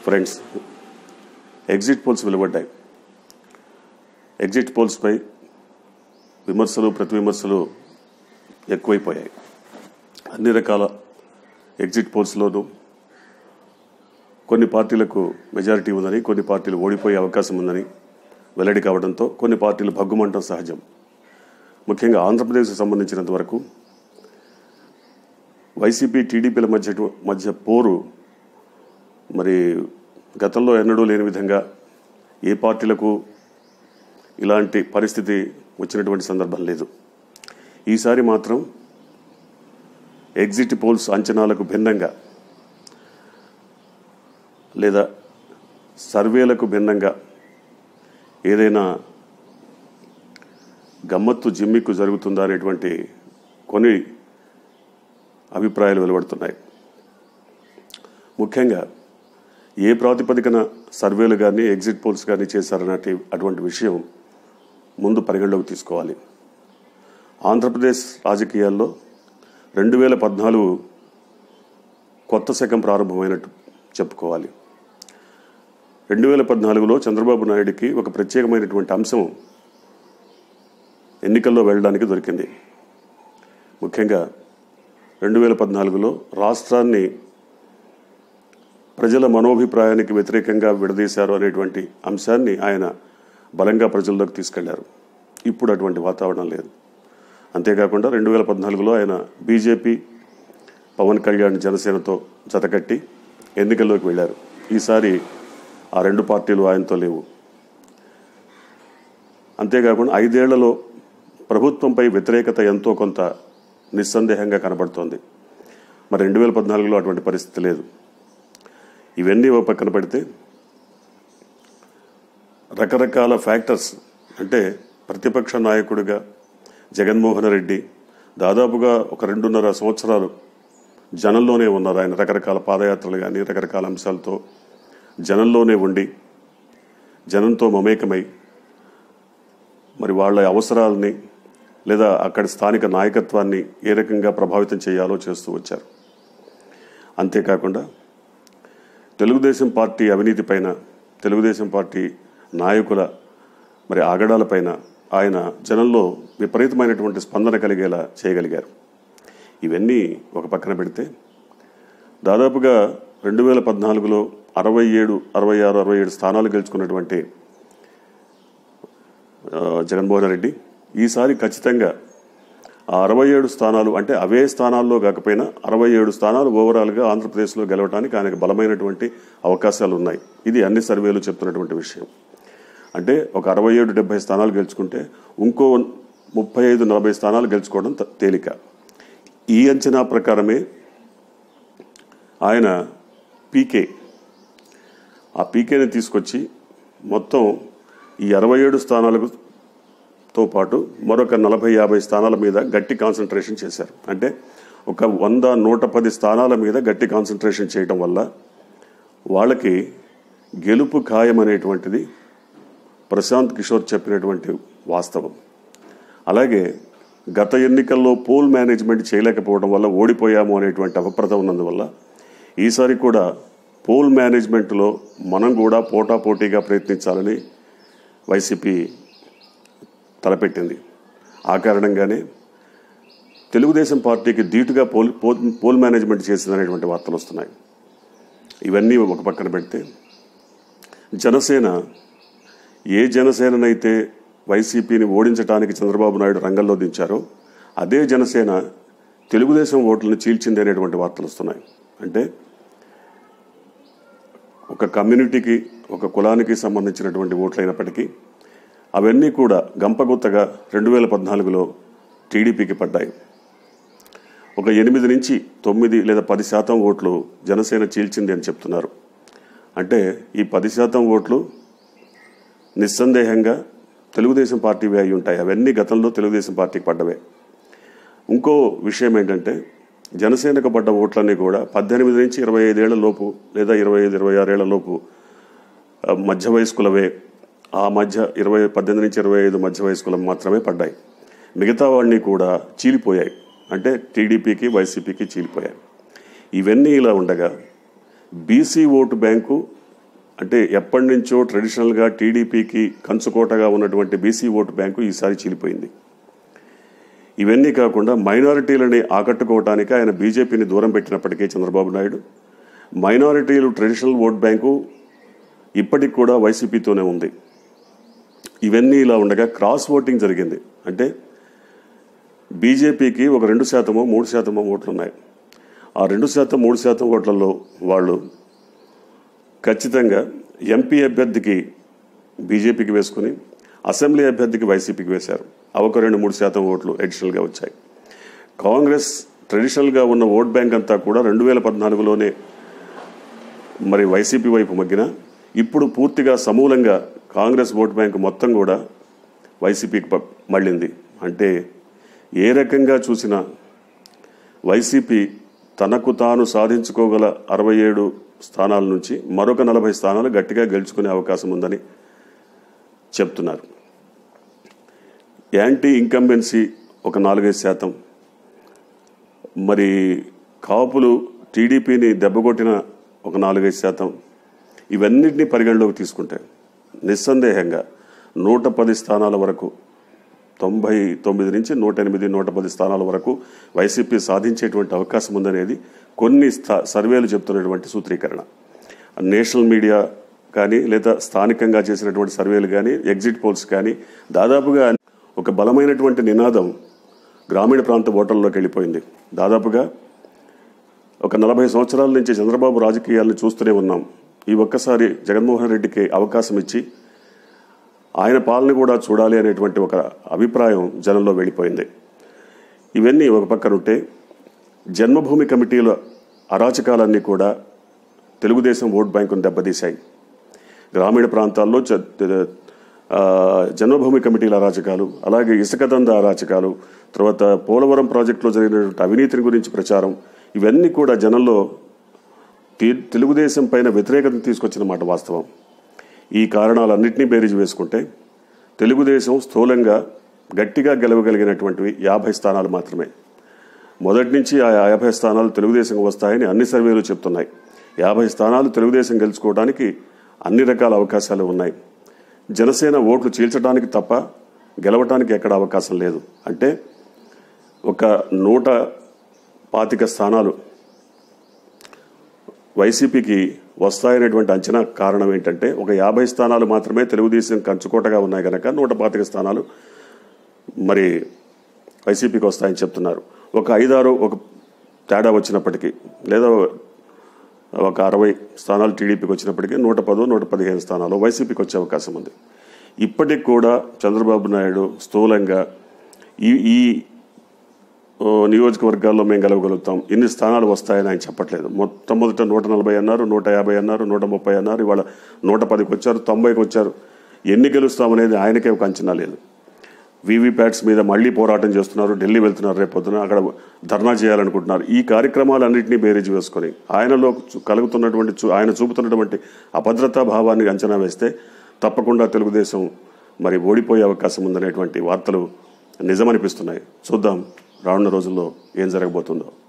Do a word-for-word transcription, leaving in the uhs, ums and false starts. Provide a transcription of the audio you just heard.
Friends, exit polls వెలువడ్డాయి. Exit పోల్స్పై విమర్శలు ప్రతి విమర్శలు ఎక్కువైపోయాయి. అన్ని రకాల ఎగ్జిట్ పోల్స్లోనూ కొన్ని పార్టీలకు మెజారిటీ ఉందని, కొన్ని పార్టీలు ఓడిపోయే అవకాశం ఉందని వెల్లడి కావడంతో కొన్ని పార్టీలు భగ్గుమంటం సహజం. ముఖ్యంగా ఆంధ్రప్రదేశ్కు సంబంధించినంత వరకు వైసీపీ టీడీపీల మధ్య మధ్య పోరు మరి గతంలో ఎన్నడూ లేని విధంగా ఏ పార్టీలకు ఇలాంటి పరిస్థితి వచ్చినటువంటి సందర్భం లేదు. ఈసారి మాత్రం ఎగ్జిట్ పోల్స్ అంచనాలకు భిన్నంగా లేదా సర్వేలకు భిన్నంగా ఏదైనా గమ్మత్తు జిమ్మిక్కు జరుగుతుందా అనేటువంటి కొన్ని అభిప్రాయాలు వెలువడుతున్నాయి. ముఖ్యంగా ఏ ప్రాతిపదికన సర్వేలు కానీ ఎగ్జిట్ పోల్స్ కానీ చేశారన్నటి అటువంటి విషయం ముందు పరిగణలోకి తీసుకోవాలి. ఆంధ్రప్రదేశ్ రాజకీయాల్లో రెండు వేల పద్నాలుగు కొత్త శకం ప్రారంభమైనట్టు చెప్పుకోవాలి. రెండు వేల పద్నాలుగులో చంద్రబాబు నాయుడికి ఒక ప్రత్యేకమైనటువంటి అంశం ఎన్నికల్లో వెళ్ళడానికి దొరికింది. ముఖ్యంగా రెండు వేల పద్నాలుగులో రాష్ట్రాన్ని ప్రజల మనోభిప్రాయానికి వ్యతిరేకంగా విడదీశారు అనేటువంటి అంశాన్ని ఆయన బలంగా ప్రజల్లోకి తీసుకెళ్లారు. ఇప్పుడు అటువంటి వాతావరణం లేదు. అంతేకాకుండా రెండు వేల పద్నాలుగులో ఆయన బీజేపీ, పవన్ కళ్యాణ్, జనసేనతో జతకట్టి ఎన్నికల్లోకి వెళ్ళారు. ఈసారి ఆ రెండు పార్టీలు ఆయనతో లేవు. అంతేకాకుండా ఐదేళ్లలో ప్రభుత్వంపై వ్యతిరేకత ఎంతో కొంత నిస్సందేహంగా కనబడుతోంది. మరి రెండు వేల పద్నాలుగులో అటువంటి పరిస్థితి లేదు. ఇవన్నీ ఒక పక్కన పెడితే రకరకాల ఫ్యాక్టర్స్, అంటే ప్రతిపక్ష నాయకుడిగా జగన్మోహన్ రెడ్డి దాదాపుగా ఒక రెండున్నర సంవత్సరాలు జనంలోనే ఉన్నారు. ఆయన రకరకాల పాదయాత్రలు కానీ రకరకాల అంశాలతో జనంలోనే ఉండి జనంతో మమేకమై మరి వాళ్ళ అవసరాలని లేదా అక్కడి స్థానిక నాయకత్వాన్ని ఏ రకంగా ప్రభావితం చేయాలో చేస్తూ వచ్చారు. అంతేకాకుండా తెలుగుదేశం పార్టీ అవినీతి పైన, తెలుగుదేశం పార్టీ నాయకుల మరి ఆగడాలపైన ఆయన జనంలో విపరీతమైనటువంటి స్పందన కలిగేలా చేయగలిగారు. ఇవన్నీ ఒక పక్కన పెడితే దాదాపుగా రెండు వేల పద్నాలుగులో అరవై ఏడు అరవై ఆరు అరవై ఏడు స్థానాలు గెలుచుకున్నటువంటి జగన్మోహన్ రెడ్డి ఈసారి ఖచ్చితంగా ఆ అరవై ఏడు స్థానాలు, అంటే అవే స్థానాల్లో కాకపోయినా అరవై ఏడు స్థానాలు ఓవరాల్గా ఆంధ్రప్రదేశ్లో గెలవడానికి ఆయనకు బలమైనటువంటి అవకాశాలు ఉన్నాయి. ఇది అన్ని సర్వేలు చెప్తున్నటువంటి విషయం. అంటే ఒక అరవై ఏడు డెబ్బై స్థానాలు గెలుచుకుంటే ఇంకో ముప్పై ఐదు నలభై స్థానాలు గెలుచుకోవడం తేలిక. ఈ అంచనా ప్రకారమే ఆయన పీకే ఆ పీకేని తీసుకొచ్చి మొత్తం ఈ అరవై ఏడు స్థానాలకు తో పాటు మరొక నలభై యాభై స్థానాల మీద గట్టి కాన్సన్ట్రేషన్ చేశారు. అంటే ఒక వంద నూట పది స్థానాల మీద గట్టి కాన్సన్ట్రేషన్ చేయడం వల్ల వాళ్ళకి గెలుపు ఖాయం అనేటువంటిది ప్రశాంత్ కిషోర్ చెప్పినటువంటి వాస్తవం. అలాగే గత ఎన్నికల్లో పోల్ మేనేజ్మెంట్ చేయలేకపోవడం వల్ల ఓడిపోయాము అనేటువంటి అపప్రద ఉన్నందువల్ల ఈసారి కూడా పోల్ మేనేజ్మెంట్లో మనం కూడా పోటాపోటీగా ప్రయత్నించాలని వైసీపీ తలపెట్టింది. ఆ కారణంగానే తెలుగుదేశం పార్టీకి ధీటుగా పోల్ పోల్ మేనేజ్మెంట్ చేసిందనేటువంటి వార్తలు వస్తున్నాయి. ఇవన్నీ ఒక పక్కన పెడితే జనసేన, ఏ జనసేననైతే వైసీపీని ఓడించడానికి చంద్రబాబు నాయుడు రంగంలో దించారో అదే జనసేన తెలుగుదేశం ఓట్లను చీల్చింది అనేటువంటి వార్తలు వస్తున్నాయి. అంటే ఒక కమ్యూనిటీకి, ఒక కులానికి సంబంధించినటువంటి ఓట్లైనప్పటికీ అవన్నీ కూడా గంపగుత్తగా రెండు వేల పద్నాలుగులో టీడీపీకి పడ్డాయి. ఒక ఎనిమిది నుంచి తొమ్మిది లేదా పది శాతం ఓట్లు జనసేన చీల్చింది అని చెప్తున్నారు. అంటే ఈ పది శాతం ఓట్లు నిస్సందేహంగా తెలుగుదేశం పార్టీవే అయి ఉంటాయి. అవన్నీ గతంలో తెలుగుదేశం పార్టీకి పడ్డవే. ఇంకో విషయం ఏంటంటే జనసేనకు పడ్డ ఓట్లన్నీ కూడా పద్దెనిమిది నుంచి ఇరవై ఐదేళ్ల లోపు లేదా ఇరవై ఐదు ఇరవై ఆరేళ్ల లోపు మధ్య వయస్కులవే. ఆ మధ్య ఇరవై పద్దెనిమిది నుంచి ఇరవై ఐదు మధ్య వయస్కులకు మాత్రమే పడ్డాయి. మిగతా వాడిని కూడా చీలిపోయాయి. అంటే టీడీపీకి, వైసీపీకి చీలిపోయాయి. ఇవన్నీ ఇలా ఉండగా బీసీ ఓటు బ్యాంకు అంటే ఎప్పటి నుంచో ట్రెడిషనల్గా టీడీపీకి కంచుకోటగా ఉన్నటువంటి బీసీ ఓటు బ్యాంకు ఈసారి చీలిపోయింది. ఇవన్నీ కాకుండా మైనారిటీలని ఆకట్టుకోవడానికి ఆయన బీజేపీని దూరం పెట్టినప్పటికీ చంద్రబాబు నాయుడు మైనారిటీలు ట్రెడిషనల్ ఓట్ బ్యాంకు ఇప్పటికి కూడా వైసీపీతోనే ఉంది. ఇవన్నీ ఇలా ఉండగా క్రాస్ ఓటింగ్ జరిగింది. అంటే బీజేపీకి ఒక రెండు శాతమో మూడు శాతమో ఓట్లు ఉన్నాయి. ఆ రెండు శాతం మూడు శాతం ఓట్లలో వాళ్ళు ఖచ్చితంగా ఎంపీ అభ్యర్థికి బీజేపీకి వేసుకుని అసెంబ్లీ అభ్యర్థికి వైసీపీకి వేశారు. అవొక రెండు మూడు శాతం ఓట్లు అడిషనల్గా వచ్చాయి. కాంగ్రెస్ ట్రెడిషనల్గా ఉన్న ఓట్ బ్యాంక్ అంతా కూడా రెండు వేల పద్నాలుగులోనే మరి వైసీపీ వైపు మగ్గిన ఇప్పుడు పూర్తిగా సమూలంగా కాంగ్రెస్ ఓట్ బ్యాంక్ మొత్తం కూడా వైసీపీకి మళ్ళింది. అంటే ఏ రకంగా చూసినా వైసీపీ తనకు తాను సాధించుకోగల అరవై ఏడు స్థానాల నుంచి మరొక నలభై స్థానాలు గట్టిగా గెలుచుకునే అవకాశం ఉందని చెప్తున్నారు. యాంటీ ఇన్కంబెన్సీ ఒక నాలుగైదు శాతం, మరి కాపులు టీడీపీని దెబ్బకొట్టిన ఒక నాలుగైదు శాతం, ఇవన్నిటినీ పరిగణలోకి తీసుకుంటే నిస్సందేహంగా నూట పది స్థానాల వరకు తొంభై తొమ్మిది నుంచి నూట ఎనిమిది నూట పది స్థానాల వరకు వైసీపీ సాధించేటువంటి అవకాశం ఉందనేది కొన్ని సర్వేలు చెప్తున్నటువంటి సూత్రీకరణ. నేషనల్ మీడియా కానీ లేదా స్థానికంగా చేసినటువంటి సర్వేలు కానీ ఎగ్జిట్ పోల్స్ కానీ దాదాపుగా ఒక బలమైనటువంటి నినాదం గ్రామీణ ప్రాంత ఓటర్లోకి వెళ్ళిపోయింది. దాదాపుగా ఒక నలభై సంవత్సరాల నుంచి చంద్రబాబు రాజకీయాలను చూస్తూనే ఉన్నాం. ఈ ఒక్కసారి జగన్మోహన్ రెడ్డికి అవకాశం ఇచ్చి ఆయన పాలన కూడా చూడాలి అనేటువంటి ఒక అభిప్రాయం జనంలో వెళ్ళిపోయింది. ఇవన్నీ ఒక పక్కనుంటే జన్మభూమి కమిటీల అరాచకాలన్నీ కూడా తెలుగుదేశం ఓట్ బ్యాంకును దెబ్బతీశాయి. గ్రామీణ ప్రాంతాల్లో జన్మభూమి కమిటీల అరాచకాలు, అలాగే ఇసుక దందా అరాచకాలు, తర్వాత పోలవరం ప్రాజెక్టులో జరిగినటువంటి అవినీతిని గురించి ప్రచారం, ఇవన్నీ కూడా జనంలో తెలుగుదేశం పైన వ్యతిరేకతను తీసుకొచ్చిన మాట వాస్తవం. ఈ కారణాలన్నింటినీ బేరీజు వేసుకుంటే తెలుగుదేశం స్థూలంగా గట్టిగా గెలవగలిగినటువంటివి యాభై స్థానాలు మాత్రమే. మొదటి నుంచి ఆ యాభై స్థానాలు తెలుగుదేశం వస్తాయని అన్ని సర్వేలు చెప్తున్నాయి. యాభై స్థానాలు తెలుగుదేశం గెలుచుకోవడానికి అన్ని రకాల అవకాశాలు ఉన్నాయి. జనసేన ఓట్లు చీల్చడానికి తప్ప గెలవటానికి ఎక్కడ అవకాశం లేదు. అంటే ఒక నూట పాతిక స్థానాలు వైసీపీకి వస్తాయనేటువంటి అంచనా కారణం ఏంటంటే ఒక యాభై స్థానాలు మాత్రమే తెలుగుదేశం కంచుకోటగా ఉన్నాయి కనుక నూట పాతిక స్థానాలు మరి వైసీపీకి వస్తాయని చెప్తున్నారు. ఒక ఐదారు ఒక తేడా వచ్చినప్పటికీ లేదా ఒక అరవై స్థానాలు టీడీపీకి వచ్చినప్పటికీ నూట పదో నూట పదిహేను స్థానాలు వైసీపీకి వచ్చే అవకాశం ఉంది. ఇప్పటికి కూడా చంద్రబాబు నాయుడు స్థూలంగా ఈ ఈ నియోజకవర్గాల్లో మేము గెలవగలుగుతాం, ఇన్ని స్థానాలు వస్తాయని ఆయన చెప్పట్లేదు. మొత్తం మొదట నూట నలభై అన్నారు, నూట యాభై అన్నారు, నూట ముప్పై అన్నారు, ఇవాళ నూట పదికి వచ్చారు, తొంభైకి వచ్చారు. ఎన్ని గెలుస్తామనేది ఆయనకే ఒక అంచనా లేదు. వీవీప్యాట్స్ మీద మళ్లీ పోరాటం చేస్తున్నారు, ఢిల్లీ వెళ్తున్నారు, రేపు పొద్దున అక్కడ ధర్నా చేయాలనుకుంటున్నారు. ఈ కార్యక్రమాలన్నింటినీ బేరీజు వేసుకొని ఆయనలో కలుగుతున్నటువంటి ఆయన చూపుతున్నటువంటి అభద్రతా భావాన్ని అంచనా వేస్తే తప్పకుండా తెలుగుదేశం మరి ఓడిపోయే అవకాశం ఉందనేటువంటి వార్తలు నిజమనిపిస్తున్నాయి. చూద్దాం రానున్న రోజుల్లో ఏం జరగబోతుందో.